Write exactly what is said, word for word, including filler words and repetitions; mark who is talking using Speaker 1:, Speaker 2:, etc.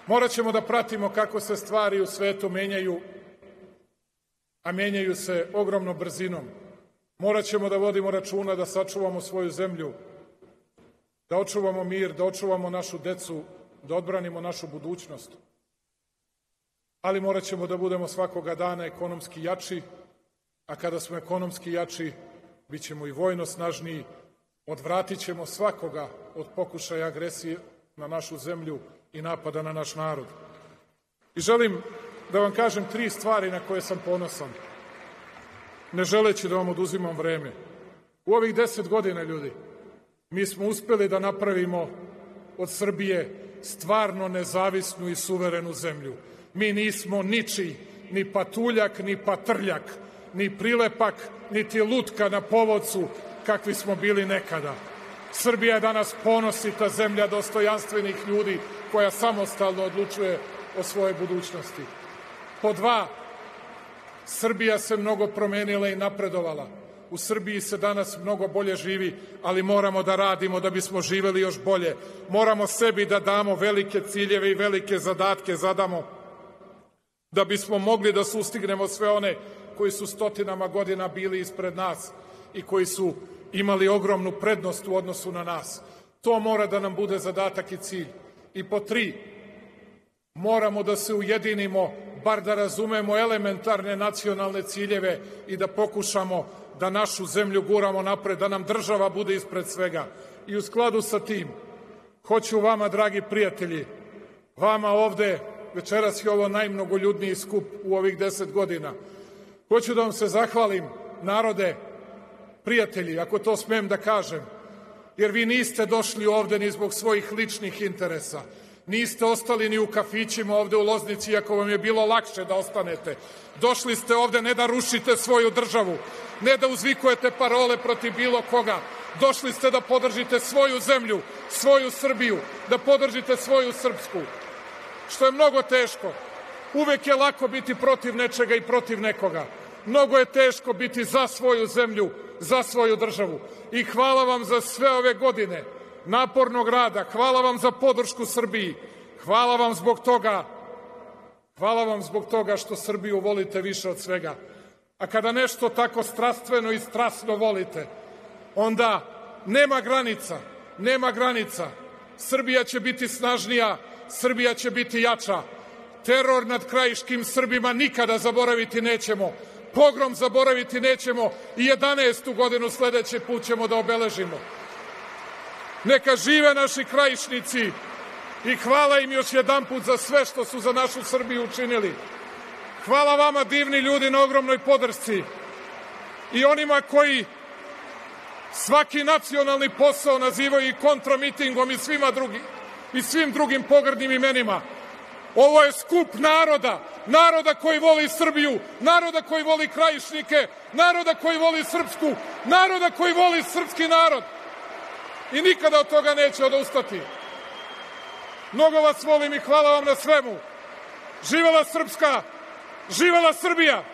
Speaker 1: Morat ćemo da pratimo kako se stvari u svetu menjaju, a menjaju se ogromnom brzinom. Morat ćemo da vodimo računa da sačuvamo svoju zemlju, da očuvamo mir, da očuvamo našu decu, da odbranimo našu budućnost. Ali morat ćemo da budemo svakoga dana ekonomski jači, a kada smo ekonomski jači, bit ćemo i vojno snažniji, odvratit ćemo svakoga od pokušaja agresije na našu zemlju i napada na naš narod. I želim da vam kažem tri stvari na koje sam ponosan, ne želeći da vam oduzimam vreme. U ovih deset godina, ljudi, mi smo uspeli da napravimo od Srbije stvarno nezavisnu i suverenu zemlju. Mi nismo ničiji, ni patuljak, ni patrljak, ni prilepak, niti lutka na povodcu, kakvi smo bili nekada. Srbija je danas ponosita zemlja dostojanstvenih ljudi koja samostalno odlučuje o svojoj budućnosti. Po dva, Srbija se mnogo promenila i napredovala. U Srbiji se danas mnogo bolje živi, ali moramo da radimo da bismo živeli još bolje. Moramo sebi da damo velike ciljeve i velike zadatke zadamo da bismo mogli da sustignemo sve one koji su stotinama godina bili ispred nas i koji su imali ogromnu prednost u odnosu na nas. To mora da nam bude zadatak i cilj. I po tri, moramo da se ujedinimo, bar da razumemo elementarne nacionalne ciljeve i da pokušamo da našu zemlju guramo napred, da nam država bude ispred svega. I u skladu sa tim, hoću vama, dragi prijatelji, vama ovde, večeras je ovo najmnogoljudniji skup u ovih deset godina, hoću da vam se zahvalim, narode, prijatelji, ako to smem da kažem, jer vi niste došli ovde ni zbog svojih ličnih interesa. Niste ostali ni u kafićima ovde u Loznici, iako vam je bilo lakše da ostanete. Došli ste ovde ne da rušite svoju državu, ne da uzvikujete parole protiv bilo koga. Došli ste da podržite svoju zemlju, svoju Srbiju, da podržite svoju Srpsku, što je mnogo teško. Uvek je lako biti protiv nečega i protiv nekoga. Mnogo je teško biti za svoju zemlju, za svoju državu. I hvala vam za sve ove godine napornog rada, hvala vam za podršku Srbiji, hvala vam zbog toga, hvala vam zbog toga što Srbiju volite više od svega. A kada nešto tako strastveno i strasno volite, onda nema granica, nema granica. Srbija će biti snažnija, Srbija će biti jača. Teror nad krajiškim Srbima nikada zaboraviti nećemo. Pogrom zaboraviti nećemo i jedanaestu godinu sledeći put ćemo da obeležimo. Neka žive naši krajišnici i hvala im još jedanput za sve što su za našu Srbiju učinili. Hvala vama, divni ljudi, na ogromnoj podršci i onima koji svaki nacionalni posao nazivaju i kontramitingom i svima drugim i svim drugim pogrdnim imenima. Ovo je skup naroda, naroda koji voli Srbiju, naroda koji voli krajišnike, naroda koji voli Srpsku, naroda koji voli srpski narod. I nikada od toga neće odustati. Mnogo vas volim i hvala vam na svemu. Živela Srpska, živela Srbija!